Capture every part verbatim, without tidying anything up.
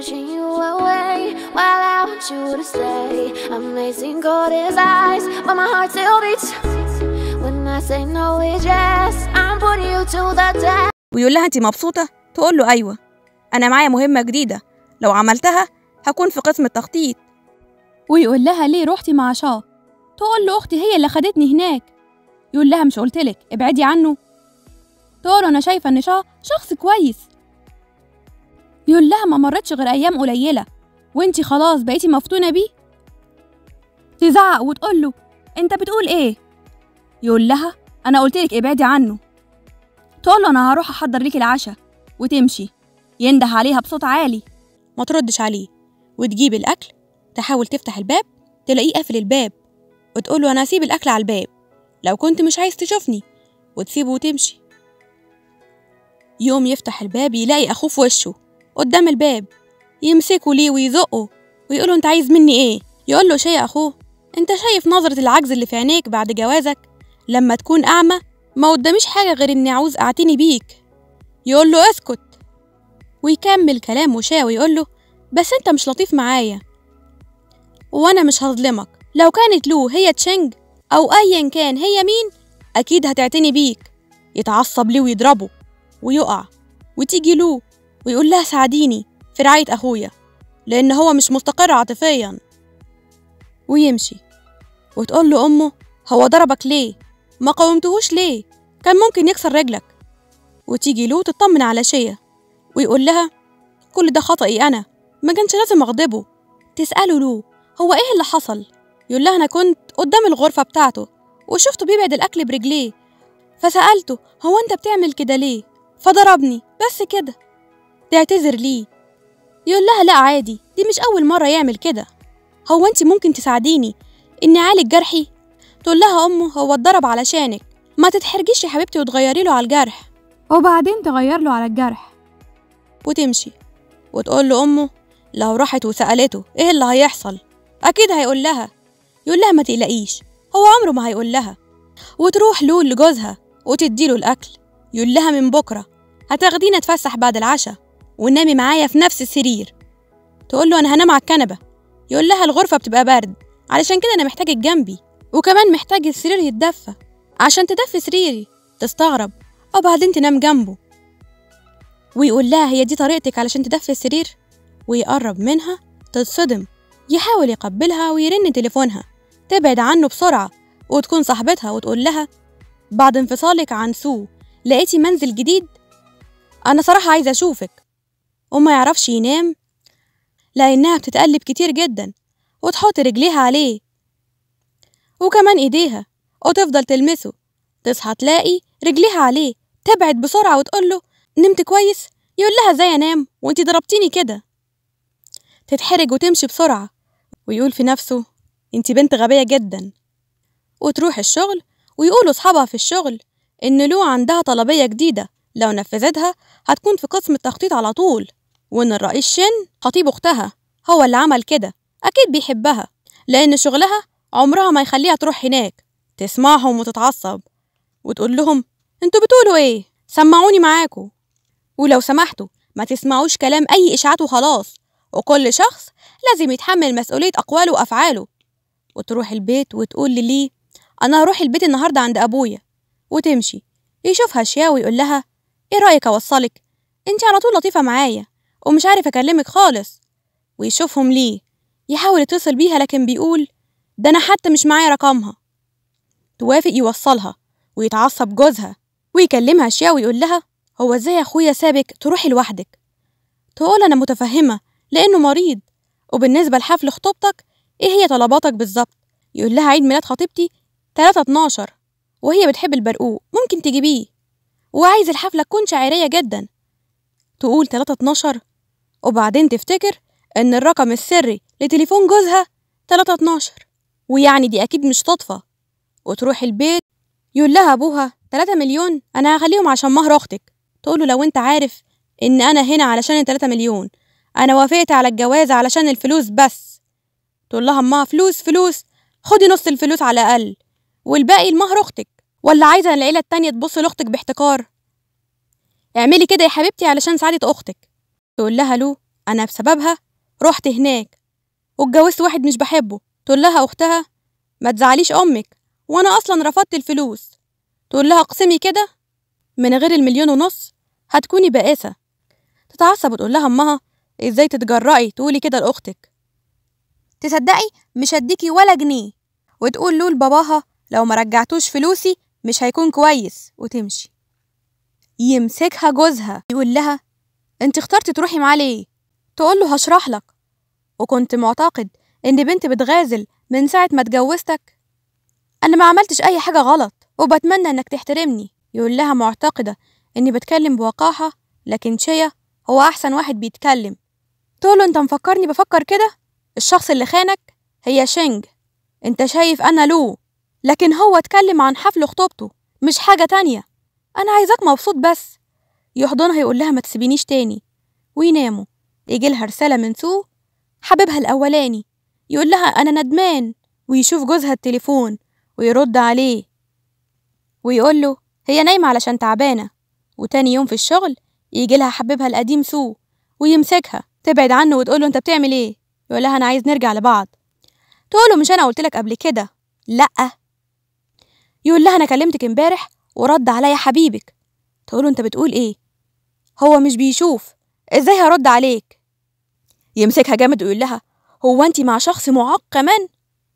pushing you away while I want you to stay. Amazing cold as ice, but my heart still beats. When I say no it's yes, I'm putting you to the test. ويقول لها انت مبسوطة؟ تقول له ايوه، انا معايا مهمة جديدة لو عملتها هكون في قسم التخطيط. ويقول لها ليه روحتي مع شا؟ تقول له اختي هي اللي خدتني هناك. يقول لها مش قلتلك ابعدي عنه؟ تقول له انا شايفة ان شا شخص كويس. يقول لها ما مرتش غير ايام قليلة وانتي خلاص بقيتي مفتونة بيه. تزعق وتقول له انت بتقول ايه؟ يقول لها انا قلتلك ابعدي عنه. تقول له انا هروح احضر ليكي العشاء وتمشي. ينده عليها بصوت عالي، ما تردش عليه، وتجيب الاكل. تحاول تفتح الباب تلاقيه قافل الباب، وتقول له انا هسيب الاكل على الباب لو كنت مش عايز تشوفني، وتسيبه وتمشي. يوم يفتح الباب يلاقي اخوه في وشه قدام الباب، يمسكه ليه ويزقه ويقوله انت عايز مني ايه؟ يقول له شيء يا اخوه، انت شايف نظرة العجز اللي في عينيك بعد جوازك؟ لما تكون اعمى ما قداميش حاجة غير اني عاوز اعتني بيك. يقول له اسكت، ويكمل كلامه شا ويقول له بس انت مش لطيف معايا، وانا مش هظلمك. لو كانت لو هي تشينج او ايا كان هي مين اكيد هتعتني بيك. يتعصب ليه ويضربه ويقع، وتيجي لو ويقول لها ساعديني في رعاية اخويا لان هو مش مستقر عاطفيا، ويمشي. وتقول له امه هو ضربك ليه؟ ما قومتهوش ليه؟ كان ممكن يكسر رجلك. وتيجي له تطمن على شيا ويقول لها كل ده خطأي انا، ما كانش لازم اغضبه. تسأله له هو ايه اللي حصل؟ يقول لها انا كنت قدام الغرفة بتاعته وشفته بيبعد الاكل برجليه، فسألته هو انت بتعمل كده ليه؟ فضربني بس كده. تعتذر ليه، يقول لها لا عادي، دي مش اول مرة يعمل كده، هو انت ممكن تساعديني اني اعالج جرحي؟ تقول لها امه هو اتضرب علشانك، ما تتحرجيش يا حبيبتي وتغيري له على الجرح. وبعدين تغير له على الجرح وتمشي. وتقول له امه لو راحت وسألته ايه اللي هيحصل اكيد هيقول لها. يقول لها ما تقلقيش، هو عمره ما هيقول لها. وتروح له لجوزها وتديله الاكل. يقول لها من بكره هتاخدينا نتفسح بعد العشاء ونامي معايا في نفس السرير. تقول له انا هنام على الكنبه. يقول لها الغرفه بتبقى برد علشان كده انا محتاجك جنبي، وكمان محتاج السرير يتدفى عشان تدفي سريري. تستغرب وبعدين تنام جنبه. ويقول لها هي دي طريقتك علشان تدفي السرير؟ ويقرب منها تتصدم، يحاول يقبلها ويرن تليفونها، تبعد عنه بسرعة وتكون صاحبتها وتقول لها بعد انفصالك عن سو لقيتي منزل جديد؟ أنا صراحة عايزة أشوفك. وما يعرفش ينام لأنها بتتقلب كتير جدا وتحط رجليها عليه وكمان إيديها وتفضل تلمسه. تصحى تلاقي رجليها عليه، تبعد بسرعة وتقول له نمت كويس؟ يقول لها ازاي انام وانتي ضربتيني كده؟ تتحرج وتمشي بسرعة ويقول في نفسه انتي بنت غبية جدا. وتروح الشغل ويقولوا اصحابها في الشغل ان لو عندها طلبية جديدة لو نفذتها هتكون في قسم التخطيط على طول، وان الرئيس شن خطيب اختها هو اللي عمل كده، اكيد بيحبها لان شغلها عمرها ما يخليها تروح هناك. تسمعهم وتتعصب وتقول لهم انتوا بتقولوا ايه؟ سمعوني معاكم، ولو سمحتوا ما تسمعوش كلام اي اشاعات وخلاص، وكل شخص لازم يتحمل مسؤولية اقواله وافعاله. وتروح البيت وتقول للي انا هروح البيت النهارده عند ابويا. وتمشي. يشوفها شيا ويقول لها ايه رايك اوصلك؟ انتي على طول لطيفة معايا ومش عارف اكلمك خالص. ويشوفهم ليه يحاول يتصل بيها لكن بيقول ده انا حتى مش معايا رقمها. توافق يوصلها ويتعصب جوزها ويكلمها شيا ويقول لها هو ازاي اخويا سابك تروحي لوحدك؟ تقول انا متفهمة لانه مريض، وبالنسبة لحفل خطوبتك ايه هي طلباتك بالظبط؟ يقول لها عيد ميلاد خطيبتي تلاتة اتناشر وهي بتحب البرقوق ممكن تجيبيه، وعايز الحفلة تكون شعرية جدا. تقول تلاتة اتناشر وبعدين تفتكر ان الرقم السري لتليفون جوزها تلاتة اتناشر، ويعني دي اكيد مش صدفة. وتروح البيت يقول لها ابوها تلاتة مليون انا هخليهم عشان مهر اختك. تقوله لو انت عارف ان انا هنا علشان التلاتة مليون، انا وافقت على الجواز علشان الفلوس بس. تقول لها امها فلوس فلوس، خدي نص الفلوس على الاقل والباقي المهر اختك، ولا عايزه العيله التانية تبص لاختك باحتكار؟ اعملي كده يا حبيبتي علشان سعاده اختك. تقول لها له أنا بسببها رحت هناك واتجوزت واحد مش بحبه. تقول لها أختها ما تزعليش أمك، وأنا أصلا رفضت الفلوس. تقول لها اقسمي كده من غير المليون ونص هتكوني بائسة. تتعصب وتقول لها أمها إزاي تتجرأي تقولي كده لأختك؟ تصدقي مش هديكي ولا جنيه. وتقول له لباباها لو ما رجعتوش فلوسي مش هيكون كويس وتمشي. يمسكها جوزها يقول لها انت اخترت تروحي معاه ليه؟ تقول له هشرح لك. وكنت معتقد ان بنت بتغازل من ساعة ما اتجوزتك؟ انا ما عملتش اي حاجة غلط وبتمنى انك تحترمني. يقول لها معتقدة اني بتكلم بوقاحة، لكن شيا هو احسن واحد بيتكلم. تقول له انت مفكرني بفكر كده؟ الشخص اللي خانك هي شينج، انت شايف انا لو، لكن هو اتكلم عن حفل خطوبته مش حاجة تانية. انا عايزاك مبسوط بس. يحضنها يقول لها ما تسيبينيش تاني، ويناموا. يجي لها رسالة من سو حبيبها الأولاني يقول لها أنا ندمان، ويشوف جوزها التليفون ويرد عليه ويقول له هي نايمة علشان تعبانة. وتاني يوم في الشغل يجي لها حبيبها القديم سو ويمسكها تبعد عنه وتقول له أنت بتعمل إيه؟ يقول لها أنا عايز نرجع لبعض. تقول له مش أنا قلت لك قبل كده لأ؟ يقول لها أنا كلمتك امبارح ورد عليا حبيبك. تقول له أنت بتقول إيه؟ هو مش بيشوف، إزاي هرد عليك؟ يمسكها جامد ويقول لها هو أنت مع شخص معاق كمان؟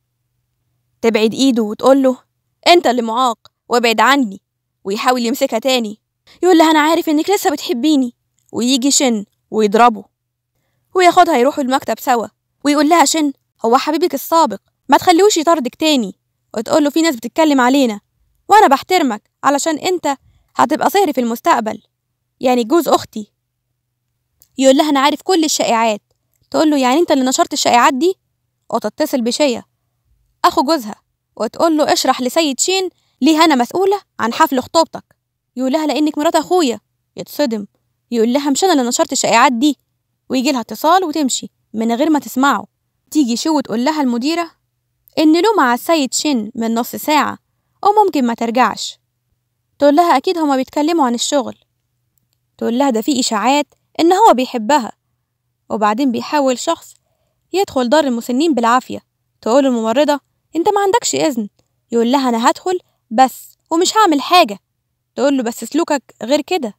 تبعد إيده وتقول له أنت اللي معاق وابعد عني. ويحاول يمسكها تاني يقول لها أنا عارف إنك لسه بتحبيني. ويجي شن ويضربه وياخدها يروحوا المكتب سوا. ويقول لها شن هو حبيبك السابق ما تخليهوش يطاردك تاني. وتقول له في ناس بتتكلم علينا وأنا بحترمك علشان أنت هتبقى صهري في المستقبل، يعني جوز أختي. يقول لها أنا عارف كل الشائعات. تقول له يعني أنت اللي نشرت الشائعات دي؟ وتتصل بشيا أخو جوزها وتقول له اشرح لسيد شين ليه أنا مسؤولة عن حفل خطوبتك. يقول لها لأنك مرات أخويا. يتصدم يقول لها مش أنا اللي نشرت الشائعات دي. ويجي لها اتصال وتمشي من غير ما تسمعه. تيجي شو وتقول لها المديرة إن له مع السيد شين من نص ساعة وممكن ما ترجعش. تقول لها أكيد هما بيتكلموا عن الشغل. تقول لها ده في إشاعات إن هو بيحبها. وبعدين بيحاول شخص يدخل دار المسنين بالعافية. تقول الممرضة أنت ما عندكش إذن. يقول لها أنا هدخل بس ومش هعمل حاجة. تقول له بس سلوكك غير كده.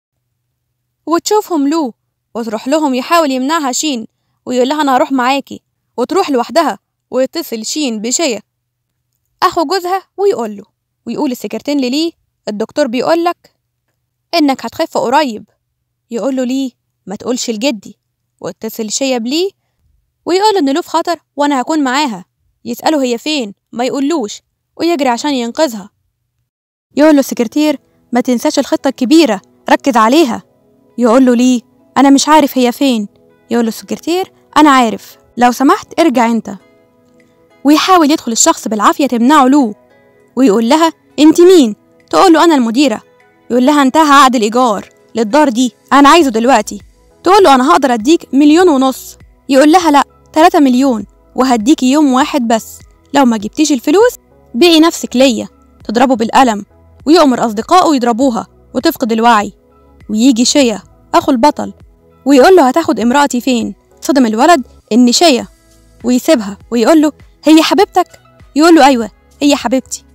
وتشوفهم له وتروح لهم يحاول يمنعها شين ويقول لها أنا هروح معاكي. وتروح لوحدها ويتصل شين بشيا أخو جوزها ويقول له ويقول السكرتين ليه الدكتور بيقولك إنك هتخف قريب. يقول له ليه ما تقولش لجدي. واتصل شيا بليه ويقول إن له في خطر وأنا هكون معاها. يسأله هي فين ما يقولوش ويجري عشان ينقذها. يقول له السكرتير ما تنساش الخطة الكبيرة ركز عليها. يقول له ليه أنا مش عارف هي فين. يقول له السكرتير أنا عارف لو سمحت ارجع أنت. ويحاول يدخل الشخص بالعافية تمنعه له ويقول لها أنت مين؟ تقول له أنا المديرة. يقول لها انتهى عقد الإيجار للدار دي أنا عايزه دلوقتي. تقول له أنا هقدر أديك مليون ونص. يقول لها لأ تلاتة مليون وهديكي يوم واحد بس، لو ما جبتيش الفلوس بيعي نفسك ليا. تضربه بالقلم ويؤمر أصدقائه يضربوها وتفقد الوعي. ويجي شيا أخو البطل ويقول له هتاخد امرأتي فين؟ صدم الولد إن شيا ويسيبها ويقول له هي حبيبتك؟ يقول له أيوة هي حبيبتي.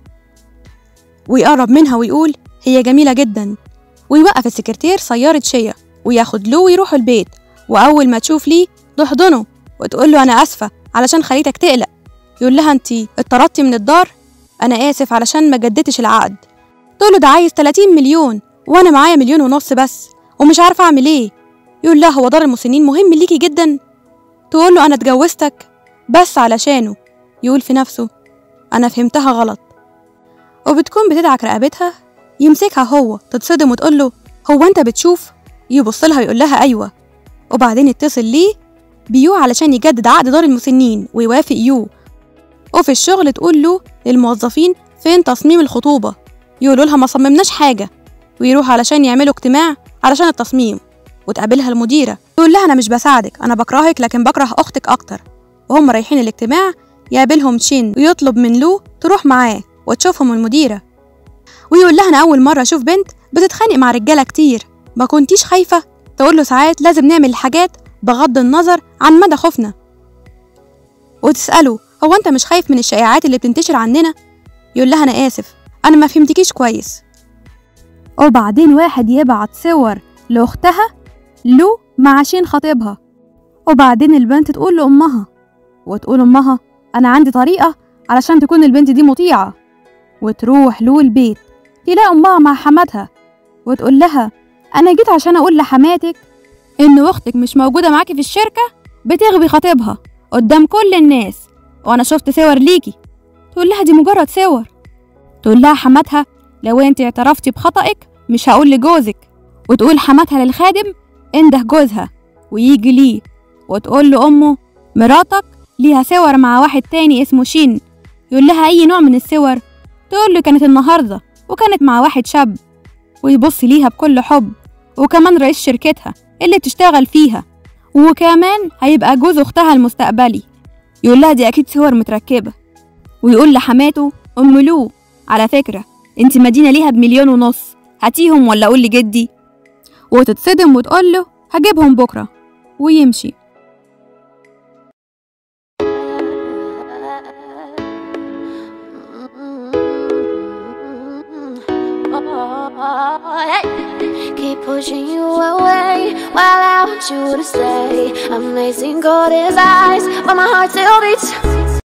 ويقرب منها ويقول هي جميلة جدا. ويوقف السكرتير سيارة شيا وياخد له ويروح البيت. وأول ما تشوف ليه تحضنه وتقول له أنا آسفة علشان خليتك تقلق. يقول لها أنتي اتطردتي من الدار؟ أنا آسف علشان ما جددتش العقد. تقول له ده عايز تلاتين مليون وأنا معايا مليون ونص بس ومش عارفة أعمل إيه. يقول لها هو دار المسنين مهم ليكي جدا؟ تقول له أنا اتجوزتك بس علشانه. يقول في نفسه أنا فهمتها غلط. وبتكون بتدعك رقبتها يمسكها هو تتصدم وتقول له هو أنت بتشوف؟ يبص لها ويقول لها أيوة. وبعدين يتصل ليه بيو علشان يجدد عقد دار المسنين ويوافق يو. وفي الشغل تقول له للموظفين فين تصميم الخطوبة؟ يقولوا لها ما صممناش حاجة. ويروح علشان يعملوا اجتماع علشان التصميم. وتقابلها المديرة تقول لها أنا مش بساعدك أنا بكرهك لكن بكره أختك أكتر. وهم رايحين الاجتماع يقابلهم شين ويطلب من لو تروح معاه وتشوفهم المديرة. ويقول لها أنا أول مرة أشوف بنت بتتخانق مع رجالة كتير، ما كنتيش خايفة؟ تقول له ساعات لازم نعمل الحاجات بغض النظر عن مدى خوفنا. وتسأله هو أنت مش خايف من الشائعات اللي بتنتشر عننا؟ يقول لها أنا آسف، أنا ما فهمتكيش كويس. وبعدين واحد يبعت صور لأختها له مع شين خطيبها، وبعدين البنت تقول لأمها، وتقول أمها أنا عندي طريقة علشان تكون البنت دي مطيعة. وتروح له البيت تلاقي أمها مع حماتها، وتقول لها أنا جيت عشان أقول لحماتك إن أختك مش موجودة معاكي في الشركة بتغبي خطيبها قدام كل الناس، وأنا شفت صور ليكي. تقول لها دي مجرد صور. تقول لها حماتها لو انت اعترفتي بخطئك مش هقول لجوزك. وتقول حماتها للخادم انده جوزها ويجي ليه، وتقول له أمه مراتك ليها صور مع واحد تاني اسمه شين. يقول لها أي نوع من الصور؟ تقول له كانت النهاردة وكانت مع واحد شاب، ويبص ليها بكل حب، وكمان رئيس شركتها اللي بتشتغل فيها، وكمان هيبقى جوز أختها المستقبلي. يقول لها دي أكيد صور متركبة. ويقول لحماته أم لو على فكرة انت مدينة ليها بمليون ونص، هاتيهم ولا أقول لجدي؟ وتتصدم وتقول له هجيبهم بكرة ويمشي. Keep pushing you away while I want you to stay. Amazing, cold as ice, but my heart still beats.